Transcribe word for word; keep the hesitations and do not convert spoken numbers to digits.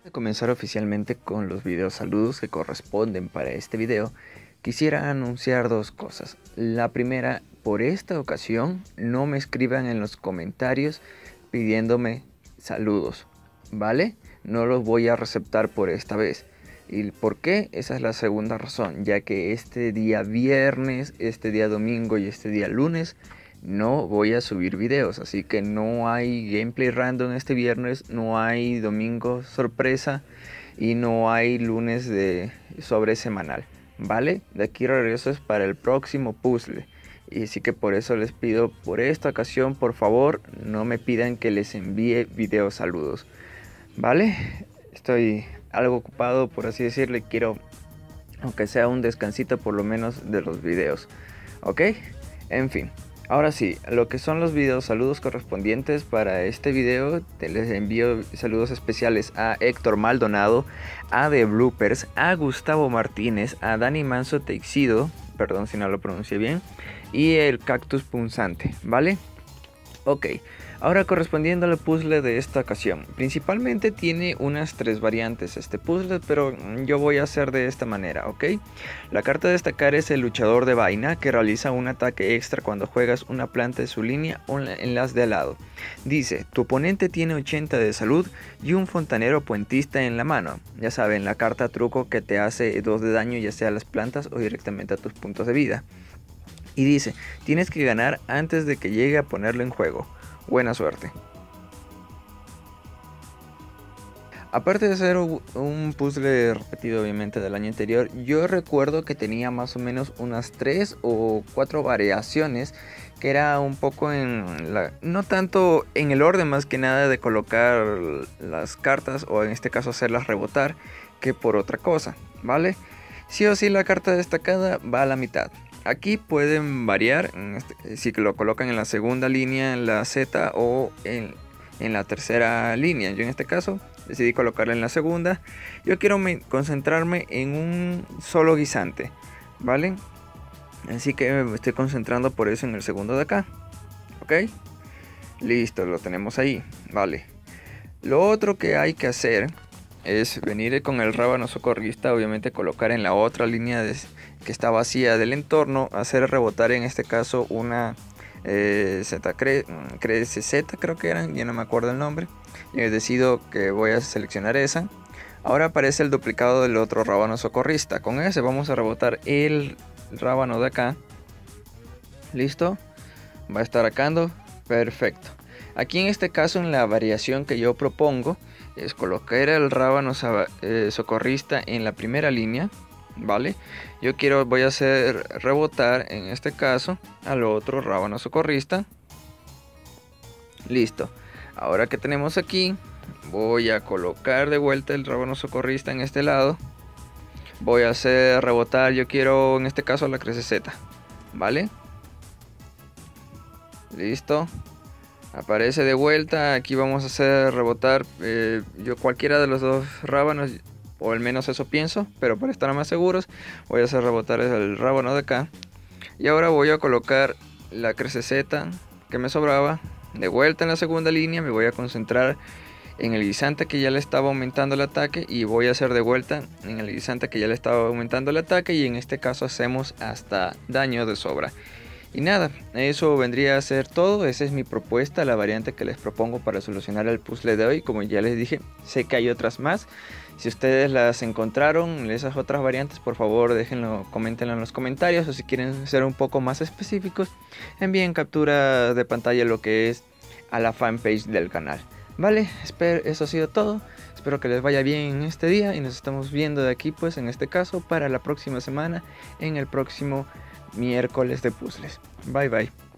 De comenzar oficialmente con los videos saludos que corresponden para este video, quisiera anunciar dos cosas. La primera, por esta ocasión no me escriban en los comentarios pidiéndome saludos, ¿vale? No los voy a receptar por esta vez. ¿Y por qué? Esa es la segunda razón, ya que este día viernes, este día domingo y este día lunes no voy a subir videos, así que no hay gameplay random este viernes, no hay domingo sorpresa y no hay lunes de sobre semanal, ¿vale? De aquí regreso es para el próximo puzzle. Y así que por eso les pido, por esta ocasión, por favor, no me pidan que les envíe videos saludos, ¿vale? Estoy algo ocupado, por así decirle, quiero, aunque sea un descansito por lo menos de los videos, ¿ok? En fin. Ahora sí, lo que son los videos saludos correspondientes para este video, te les envío saludos especiales a Héctor Maldonado, a The Bloopers, a Gustavo Martínez, a Dani Manso Teixido, perdón si no lo pronuncié bien, y el Cactus Punzante, ¿vale? Ok, ahora correspondiendo al puzzle de esta ocasión, principalmente tiene unas tres variantes este puzzle, pero yo voy a hacer de esta manera, ¿ok? La carta a destacar es el luchador de vaina, que realiza un ataque extra cuando juegas una planta de su línea o en las de al lado. Dice, tu oponente tiene ochenta de salud y un fontanero puentista en la mano. Ya saben, la carta truco que te hace dos de daño ya sea a las plantas o directamente a tus puntos de vida. Y dice, tienes que ganar antes de que llegue a ponerlo en juego. Buena suerte. Aparte de ser un puzzle repetido obviamente del año anterior, yo recuerdo que tenía más o menos unas tres o cuatro variaciones que era un poco en la, no tanto en el orden más que nada de colocar las cartas o en este caso hacerlas rebotar que por otra cosa, ¿vale? Sí o sí la carta destacada va a la mitad. Aquí pueden variar, si lo colocan en la segunda línea, en la Z o en, en la tercera línea. Yo en este caso decidí colocarla en la segunda. Yo quiero me, concentrarme en un solo guisante, ¿vale? Así que me estoy concentrando por eso en el segundo de acá. ¿Ok? Listo, lo tenemos ahí, vale. Lo otro que hay que hacer es venir con el rábano socorrista, obviamente colocar en la otra línea de, que está vacía del entorno, hacer rebotar en este caso una eh, Z, cre, crece Z creo que eran, ya no me acuerdo el nombre. Y decido que voy a seleccionar esa. Ahora aparece el duplicado del otro rábano socorrista. Con ese vamos a rebotar el rábano de acá. Listo, va a estar acá, perfecto. Aquí en este caso, en la variación que yo propongo, es colocar el rábano eh, socorrista en la primera línea, ¿vale? Yo quiero, voy a hacer rebotar en este caso al otro rábano socorrista. Listo. Ahora que tenemos aquí, voy a colocar de vuelta el rábano socorrista en este lado. Voy a hacer rebotar, yo quiero en este caso la crece Z, ¿vale? Listo. Aparece de vuelta, aquí vamos a hacer rebotar eh, yo cualquiera de los dos rábanos, o al menos eso pienso, pero para estar más seguros voy a hacer rebotar el rábano de acá. Y ahora voy a colocar la crece Z que me sobraba de vuelta en la segunda línea. Me voy a concentrar en el guisante que ya le estaba aumentando el ataque y voy a hacer de vuelta en el guisante que ya le estaba aumentando el ataque, y en este caso hacemos hasta daño de sobra. Y nada, eso vendría a ser todo. Esa es mi propuesta, la variante que les propongo para solucionar el puzzle de hoy. Como ya les dije, sé que hay otras más. Si ustedes las encontraron, esas otras variantes, por favor déjenlo, coméntenlo en los comentarios. O si quieren ser un poco más específicos, envíen captura de pantalla lo que es a la fanpage del canal. Vale, espero, eso ha sido todo. Espero que les vaya bien en este día y nos estamos viendo de aquí, pues en este caso, para la próxima semana, en el próximo miércoles de puzzles. Bye bye.